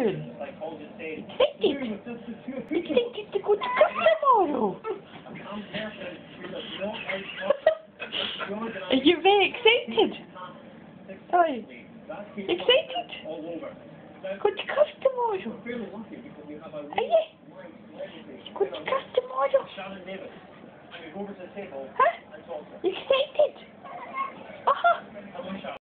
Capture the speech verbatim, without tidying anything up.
doing? Excited? Excited to go to class tomorrow? Are you very excited? Oi, excited? Go to class tomorrow? Are you? Go to class tomorrow? Huh? Excited? Uh-huh.